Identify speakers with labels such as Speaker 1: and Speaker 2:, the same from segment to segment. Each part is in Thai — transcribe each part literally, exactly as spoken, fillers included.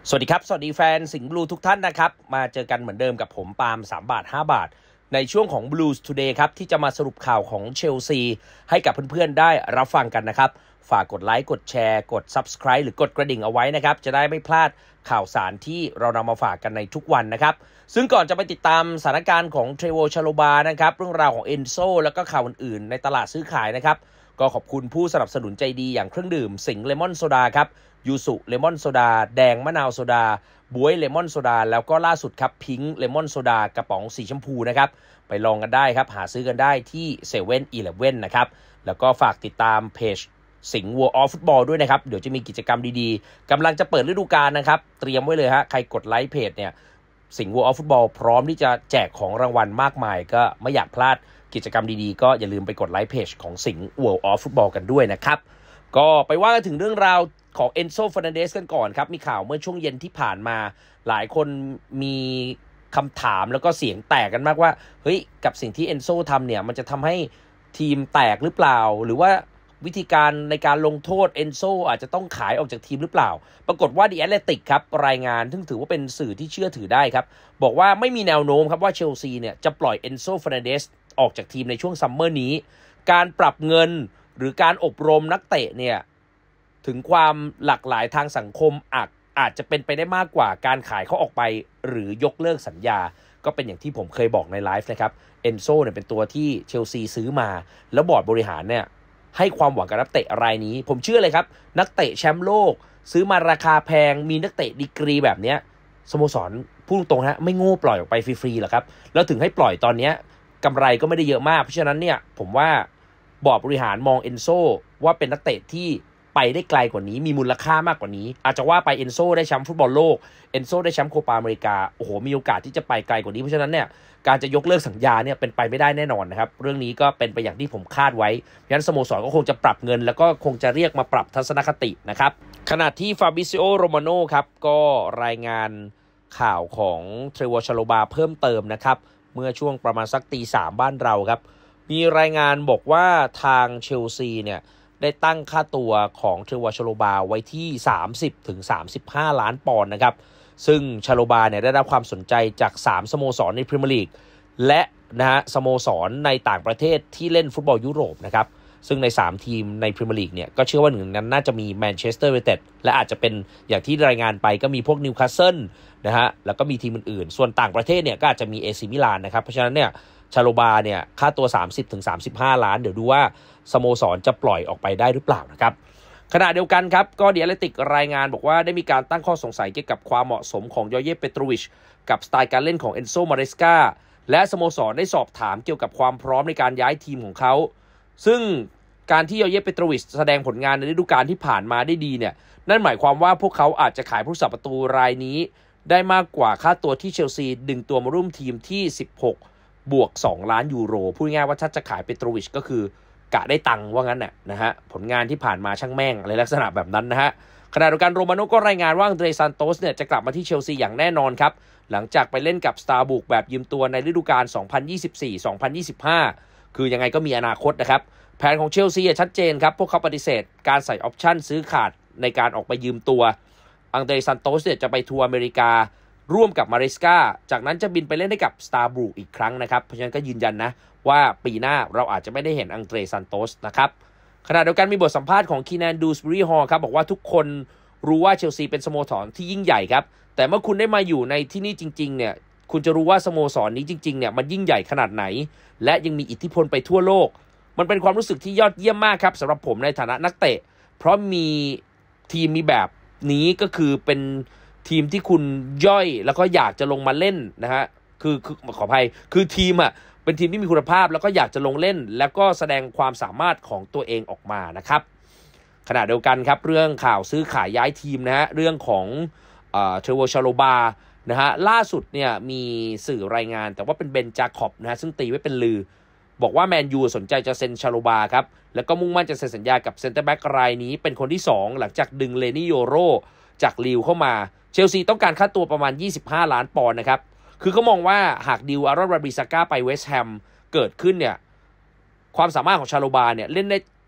Speaker 1: สวัสดีครับสวัสดีแฟนสิงห์บลูทุกท่านนะครับมาเจอกันเหมือนเดิมกับผมปาล์มสามบาทห้าบาทในช่วงของ Blues Today ครับที่จะมาสรุปข่าวของเชลซีให้กับเพื่อนๆได้รับฟังกันนะครับฝากกดไลค์กดแชร์กด Subscribe หรือกดกระดิ่งเอาไว้นะครับจะได้ไม่พลาดข่าวสารที่เรานำมาฝากกันในทุกวันนะครับซึ่งก่อนจะไปติดตามสถานการณ์ของเทรโวชาโลบานะครับเรื่องราวของเอนโซแล้วก็ข่าวอื่นๆในตลาดซื้อขายนะครับก็ขอบคุณผู้สนับสนุนใจดีอย่างเครื่องดื่มสิงห์เลมอนโซดาครับยูสุเลมอนโซดาแดงมะนาวโซดาบวยเลมอนโซดาแล้วก็ล่าสุดครับพิงค์เลมอนโซดากระป๋องสีชมพูนะครับไปลองกันได้ครับหาซื้อกันได้ที่เซเว่นอีเลฟเว่นนะครับแล้วก็ฝากติดตามเพจสิงห์ World of Football ด้วยนะครับเดี๋ยวจะมีกิจกรรมดีๆกำลังจะเปิดฤดูกาลนะครับเตรียมไว้เลยฮะใครกดไลค์เพจเนี่ยสิงห์ World of Football พร้อมที่จะแจกของรางวัลมากมายก็ไม่อยากพลาดกิจกรรมดีๆก็อย่าลืมไปกดไลค์เพจของสิงห์ World of Football กันด้วยนะครับก็ไปว่ากันถึงเรื่องราวของเอนโซ เฟอร์นันเดสกันก่อนครับมีข่าวเมื่อช่วงเย็นที่ผ่านมาหลายคนมีคำถามแล้วก็เสียงแตกกันมากว่าเฮ้ยกับสิ่งที่เอนโซทำเนี่ยมันจะทำให้ทีมแตกหรือเปล่าหรือว่าวิธีการในการลงโทษเอนโซอาจจะต้องขายออกจากทีมหรือเปล่าปรากฏว่า The Athletic ครับรายงานซึ่งถือว่าเป็นสื่อที่เชื่อถือได้ครับบอกว่าไม่มีแนวโน้มครับว่าเชลซีเนี่ยจะปล่อยเอนโซ เฟอร์นันเดสออกจากทีมในช่วงซัมเมอร์นี้การปรับเงินหรือการอบรมนักเตะเนี่ยถึงความหลากหลายทางสังคมอาจอาจจะเป็นไปได้มากกว่าการขายเขาออกไปหรือยกเลิกสัญญาก็เป็นอย่างที่ผมเคยบอกในไลฟ์นะครับเอนโซเนี่ยเป็นตัวที่เชลซีซื้อมาแล้วบอร์ดบริหารเนี่ยให้ความหวังกับนักเตะรายนี้ผมเชื่อเลยครับนักเตะแชมป์โลกซื้อมาราคาแพงมีนักเตะดีกรีแบบเนี้ยสโมสรพูดตรงๆฮะไม่โง่ปล่อยออกไปฟรีๆหรอกครับแล้วถึงให้ปล่อยตอนเนี้ยกำไรก็ไม่ได้เยอะมากเพราะฉะนั้นเนี่ยผมว่าบอร์ดบริหารมองเอนโซว่าเป็นนักเตะที่ไปได้ไกลกว่านี้มีมูลค่ามากกว่านี้อาจจะว่าไปเอนโซได้แชมป์ฟุตบอลโลกเอนโซได้แชมป์โคปาอเมริกาโอ้โหมีโอกาสที่จะไปไกลกว่านี้เพราะฉะนั้นเนี่ยการจะยกเลิกสัญญาเนี่ยเป็นไปไม่ได้แน่นอนนะครับเรื่องนี้ก็เป็นไปอย่างที่ผมคาดไว้เพราะฉะนั้นสโมสรก็คงจะปรับเงินแล้วก็คงจะเรียกมาปรับทัศนคตินะครับขณะที่ฟาบิซิโอโรมาโนครับก็รายงานข่าวของเทรโวชาโลบาเพิ่มเติมนะครับเมื่อช่วงประมาณสักตีสามบ้านเราครับมีรายงานบอกว่าทางเชลซีเนี่ยได้ตั้งค่าตัวของเทรโวชาโลบาไว้ที่ สามสิบถึงสามสิบห้า ล้านปอนด์นะครับซึ่งชาโลบาเนี่ยได้รับความสนใจจากสามสโมสรในพรีเมียร์ลีกและนะฮะสโมสรในต่างประเทศที่เล่นฟุตบอลยุโรปนะครับซึ่งในสามทีมในพรีเมียร์ลีกเนี่ยก็เชื่อว่าหนึ่งนั้นน่าจะมีแมนเชสเตอร์ยูไนเต็ดและอาจจะเป็นอย่างที่รายงานไปก็มีพวกนิวคาสเซิลนะฮะแล้วก็มีทีมอื่นๆส่วนต่างประเทศเนี่ยก็อาจจะมีเอซิมิลานนะครับเพราะฉะนั้นเนี่ยชาโลบาเนี่ยค่าตัว สามสิบถึงสามสิบห้า ล้านเดี๋ยวดูว่าสโมสรจะปล่อยออกไปได้หรือเปล่านะครับขณะเดียวกันครับก็เดียร์แอตเลติกรายงานบอกว่าได้มีการตั้งข้อสงสัยเกี่ยวกับความเหมาะสมของยอเย่เปโตรวิชกับสไตล์การเล่นของเอนโซมาเรสกาและสโมสรได้สอบถามเกี่ยวกับความพร้อมในการย้ายทีมของเขาซึ่งการที่ยอเย่เปโตรวิชแสดงผลงานในฤดูกาลที่ผ่านมาได้ดีเนี่ยนั่นหมายความว่าพวกเขาอาจจะขายผู้รักษาประตูรายนี้ได้มากกว่าค่าตัวที่เชลซีดึงตัวมาร่วมทีมที่สิบหกบวกสองล้านยูโรพูดง่ายว่าถ้าจะขายเปโตรวิชก็คือกะได้ตังค์ว่างั้นน่ะนะฮะผลงานที่ผ่านมาช่างแม่งอะไรลักษณะแบบนั้นนะฮะขณะเดียวกันโรมาโน่ก็รายงานว่าอังเดรซานโตสเนี่ยจะกลับมาที่เชลซีอย่างแน่นอนครับหลังจากไปเล่นกับสตาร์บุกแบบยืมตัวในฤดูกาล สองพันยี่สิบสี่ สองพันยี่สิบห้า คือยังไงก็มีอนาคตนะครับแผนของเชลซีชัดเจนครับพวกเขาปฏิเสธการใส่ออปชั่นซื้อขาดในการออกไปยืมตัวอังเดรซานโตสเนี่ยจะไปทัวร์อเมริการ่วมกับมาริสกาจากนั้นจะบินไปเล่นให้กับสตาร์บุกอีกครั้งนะครับเพราะฉะนั้นก็ยืนยันนะว่าปีหน้าเราอาจจะไม่ได้เห็นอังเดรซานโตสนะครับขณะเดียวกันมีบทสัมภาษณ์ของคีแนนดูสบรีฮอลครับบอกว่าทุกคนรู้ว่าเชลซีเป็นสโมสรที่ยิ่งใหญ่ครับแต่เมื่อคุณได้มาอยู่ในที่นี่จริงๆเนี่ยคุณจะรู้ว่าสโมสรนี้จริงๆเนี่ยมันยิ่งใหญ่ขนาดไหนและยังมีอิทธิพลไปทั่วโลกมันเป็นความรู้สึกที่ยอดเยี่ยมมากครับสำหรับผมในฐานะนักเตะเพราะมีทีมมีแบบนี้ก็คือเป็นทีมที่คุณย่อยแล้วก็อยากจะลงมาเล่นนะฮะคือคือขออภัยคือทีมอ่ะเป็นทีมที่มีคุณภาพแล้วก็อยากจะลงเล่นแล้วก็แสดงความสามารถของตัวเองออกมานะครับขณะเดียวกันครับเรื่องข่าวซื้อขายย้ายทีมนะฮะเรื่องของเอ่อเทรโวชาโลบานะฮะล่าสุดเนี่ยมีสื่อรายงานแต่ว่าเป็นเบนจาคอบนะฮะซึ่งตีไว้เป็นลือบอกว่าแมนยูสนใจจะเซ็นชาโลบาครับแล้วก็มุ่งมั่นจะเซ็นสัญญากับเซ็นเตอร์แบ็กรายนี้เป็นคนที่สองหลังจากดึงเลนี่โยโรจากลีวเข้ามาเชลซีต้องการค่าตัวประมาณยี่สิบห้าล้านปอนด์นะครับคือเขามองว่าหากดิวอารอน ราบิซาก้าไปเวสต์แฮมเกิดขึ้นเนี่ยความสามารถของชาโลบาเนี่ยเล่นได้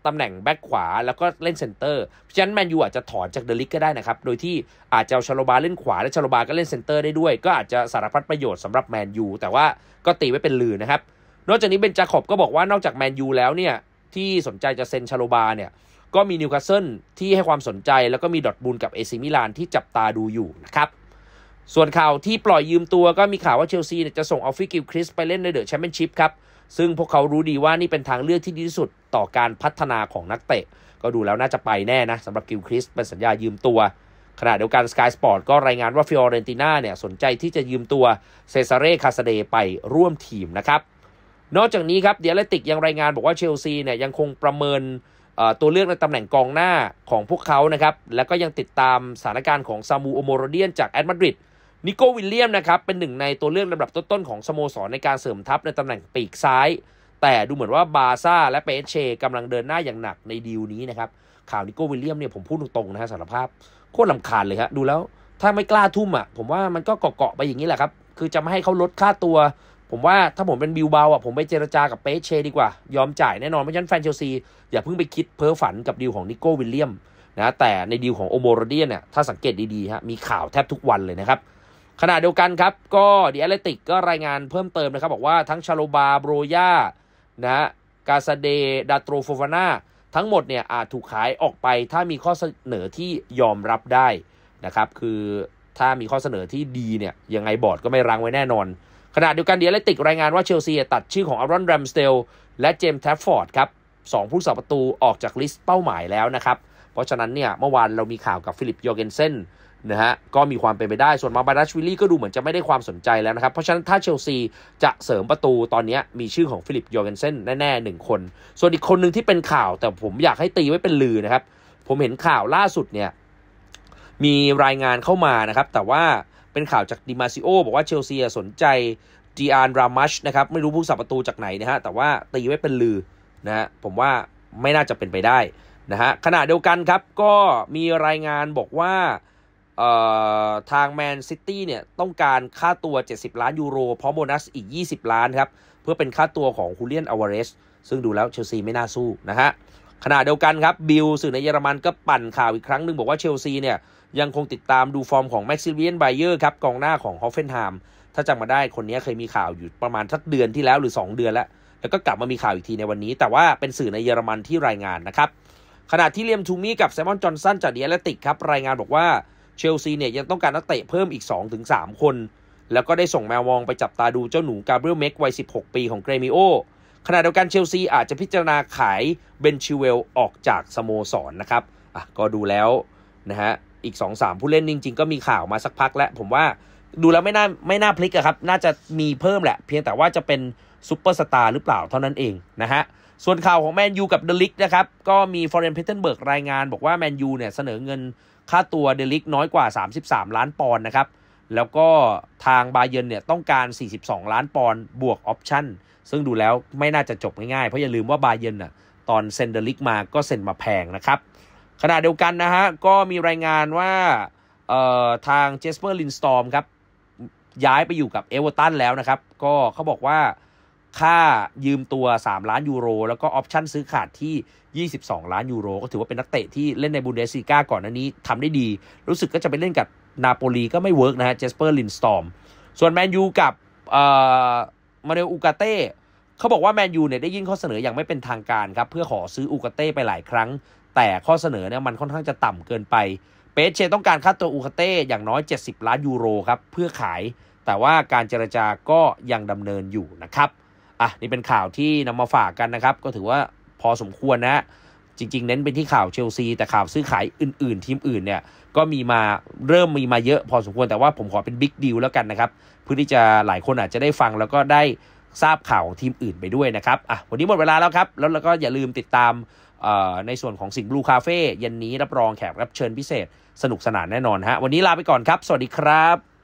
Speaker 1: ตำแหน่งแบ็คขวาแล้วก็เล่นเซนเตอร์เพราะฉะนั้นแมนยูอาจจะถอนจากเดลิกก็ได้นะครับโดยที่อาจจะเอาชาโลบาเล่นขวาและชาโลบาก็เล่นเซนเตอร์ได้ด้วยก็อาจจะสารพัดประโยชน์สำหรับแมนยูแต่ว่าก็ตีไว้เป็นลือนะครับนอกจากนี้เบนจาคอบก็บอกว่านอกจากแมนยูแล้วเนี่ยที่สนใจจะเซ็นชาโลบาเนี่ยก็มีนิวคาสเซิลที่ให้ความสนใจแล้วก็มีดอร์ทมุนด์กับเอซิมิลานที่จับตาดูอยู่นะครับส่วนข่าวที่ปล่อยยืมตัวก็มีข่าวว่าเชลซีเนี่ยจะส่งออฟฟี่กิลคริสไปเล่นในเดอะแชมเปี้ยนชิพครับซึ่งพวกเขารู้ดีว่านี่เป็นทางเลือกที่ดีที่สุดต่อการพัฒนาของนักเตะก็ดูแล้วน่าจะไปแน่นะสำหรับกิลคริสเป็นสัญญายืมตัวขณะเดียวกัน Sky Sport ก็รายงานว่าฟิออเรนติน่าเนี่ยสนใจที่จะยืมตัวเซซาเร่คาซาเดไปร่วมทีมนะครับนอกจากนี้ครับเดียเลติกยังรายงานบอกว่าเชลซีเนี่ยยังคงประเมินตัวเลือกในตำแหน่งกองหน้าของพวกเขานะครับแล้วก็ยังติดตามสถานการณ์ของซามูโอโมโรเดียนจากแอตมาดริดนิโก้วิลเลียมนะครับเป็นหนึ่งในตัวเลือกลำดับต้นๆของสโมสรในการเสริมทัพในตำแหน่งปีกซ้ายแต่ดูเหมือนว่าบาร์ซ่าและเปเชกำลังเดินหน้าอย่างหนักในดีลนี้นะครับข่าวนิโก้วิลเลียมเนี่ยผมพูดตรงๆนะฮะสารภาพโคตรลำคาญเลยฮะดูแล้วถ้าไม่กล้าทุ่มอ่ะผมว่ามันก็เกาะๆไปอย่างนี้แหละครับคือจะไม่ให้เขาลดค่าตัวผมว่าถ้าผมเป็นบิลเบาอ่ะผมไปเจรจากับเปเชดีกว่ายอมจ่ายแน่นอนเพราะฉะนั้นแฟนเชลซีอย่าเพิ่งไปคิดเพ้อฝันกับดีลของนิโก้วิลเลียมนะแต่ในดีลของโอโมโรเดียนเนี่ยถ้าสังเกตดีๆฮะมีข่าวแทบทุกวันเลยนะครับขณะเดียวกันครับก็ดิแอตเลติกก็รายงานเพิ่มเติมนะครับบอกว่าทั้งชาโลบาโบรยานะฮะกาซาเดดาโตรโฟฟาน่าทั้งหมดเนี่ยอาจถูกขายออกไปถ้ามีข้อเสนอที่ยอมรับได้นะครับคือถ้ามีข้อเสนอที่ดีเนี่ยยังไงบอร์ดก็ไม่รั้งไว้แน่นอนขณะเดียวกันดิแอตเลติกรายงานว่าเชลซีตัดชื่อของอารอนแรมสเตลและเจมส์แทฟฟอร์ดครับสองผู้รักษาประตูออกจากลิสต์เป้าหมายแล้วนะครับเพราะฉะนั้นเนี่ยเมื่อวานเรามีข่าวกับฟิลิปยอร์เกนเซนนะฮะก็มีความเป็นไปได้ส่วนมาบาดัชวิลลี่ก็ดูเหมือนจะไม่ได้ความสนใจแล้วนะครับเพราะฉะนั้นถ้าเชลซีจะเสริมประตูตอนนี้มีชื่อของฟิลิปยอร์เกนเซนแน่ๆหนึ่งคนส่วนอีกคนหนึ่งที่เป็นข่าวแต่ผมอยากให้ตีไว้เป็นลือนะครับผมเห็นข่าวล่าสุดเนี่ยมีรายงานเข้ามานะครับแต่ว่าเป็นข่าวจากดิมาซิโอบอกว่าเชลซีสนใจจีอานรามัชนะครับไม่รู้ผู้รักษาประตูจากไหนนะฮะแต่ว่าตีไว้เป็นลือนะฮะผมว่าไม่น่าจะเป็นไปได้นะฮะขณะเดียวกันครับก็มีรายงานบอกว่าทางแมนซิตี้เนี่ยต้องการค่าตัวเจ็ดสิบล้านยูโรพร้อมโบนัสอีกยี่สิบล้านครับเพื่อเป็นค่าตัวของฮูเลียนอลวาเรสซึ่งดูแล้วเชลซีไม่น่าสู้นะฮะขณะเดียวกันครับบิลสื่อในเยอรมันก็ปั่นข่าวอีกครั้งหนึ่งบอกว่าเชลซีเนี่ยยังคงติดตามดูฟอร์มของแม็กซิเลียนไบเยอร์ครับกองหน้าของฮอฟเฟนไฮม์ถ้าจำมาได้คนนี้เคยมีข่าวอยู่ประมาณสักเดือนที่แล้วหรือสองเดือนแล้วแล้วก็กลับมามีข่าวอีกทีในวันนี้แต่ว่าเป็นสื่อในเยอรมันที่รายงานนะครับขณะที่เลียมทูมี่กับไซมอนจอห์นสันจากดิแอตเลติกครับรายงานบอกว่าเชลซีเนี่ยยังต้องการนักเตะเพิ่มอีก สองถึงสาม คนแล้วก็ได้ส่งแมวมองไปจับตาดูเจ้าหนูกาเบรียลเม็กวัยสิบหกปีของเกรมิโอขณะเดียวกันเชลซีอาจจะพิจารณาขายเบนชิเวลออกจากสโมสรนะครับอ่ะก็ดูแล้วนะฮะอีก สองถึงสาม ผู้เล่นจริงๆก็มีข่าวมาสักพักแล้วผมว่าดูแล้วไม่น่าไม่น่าพลิกอะครับน่าจะมีเพิ่มแหละเพียงแต่ว่าจะเป็นซุปเปอร์สตาร์หรือเปล่าเท่านั้นเองนะฮะส่วนข่าวของแมนยูกับเดลิกนะครับก็มีฟอเรนเพเทนเบิร์กรายงานบอกว่าแมนยูเนี่ยเสนอเงินค่าตัวเดลิกน้อยกว่าสามสิบสามล้านปอนด์นะครับแล้วก็ทางบาเยิร์นเนี่ยต้องการสี่สิบสองล้านปอนด์บวกออปชั่นซึ่งดูแล้วไม่น่าจะจบง่ายๆเพราะอย่าลืมว่าบาเยิร์นน่ะตอนเซ็นเดลิกมาก็เซ็นมาแพงนะครับขณะเดียวกันนะฮะก็มีรายงานว่าเอ่อทางเจสเปอร์ลินสตอร์มครับย้ายไปอยู่กับเอเวอร์ตันแล้วนะครับก็เขาบอกว่าค่ายืมตัวสามล้านยูโรแล้วก็ออปชั่นซื้อขาดที่ยี่สิบสองล้านยูโรก็ถือว่าเป็นนักเตะที่เล่นในบุนเดสลีกาก่อนหน้านี้ทำได้ดีรู้สึกก็จะไปเล่นกับนาโปลีก็ไม่เวิร์กนะฮะเจสเปอร์ลินสตอร์มส่วนแมนยูกับเอ่อมาเนลอูกาเต้เขาบอกว่าแมนยูเนี่ยได้ยื่นข้อเสนออย่างไม่เป็นทางการครับเพื่อขอซื้ออูกาเต้ไปหลายครั้งแต่ข้อเสนอเนี่ยมันค่อนข้างจะต่ำเกินไปเปเชต้องการค่าตัวอูกาเต้อย่างน้อยเจ็ดสิบล้านยูโรครับเพื่อขายแต่ว่าการเจรจาก็ยังดำเนินอยู่นะครับอ่ะนี่เป็นข่าวที่นำมาฝากกันนะครับก็ถือว่าพอสมควรนะจริงๆเน้นไปที่ข่าวเชลซีแต่ข่าวซื้อขายอื่นๆทีมอื่นเนี่ยก็มีมาเริ่มมีมาเยอะพอสมควรแต่ว่าผมขอเป็นบิ๊กดีลแล้วกันนะครับเพื่อที่จะหลายคนอาจจะได้ฟังแล้วก็ได้ทราบข่าวของทีมอื่นไปด้วยนะครับอ่ะวันนี้หมดเวลาแล้วครับแล้วเราก็อย่าลืมติดตามในส่วนของสิงห์บลูคาเฟ่เย็นนี้รับรองแขกรับเชิญพิเศษสนุกสนานแน่นอนฮะวันนี้ลาไปก่อนครับสวัสดีครับ